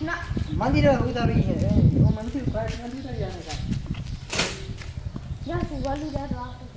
ना मंदिर उधर ही है वो मंदिर प्राइवेट मंदिर जाने का यहाँ से वाली जा रहा है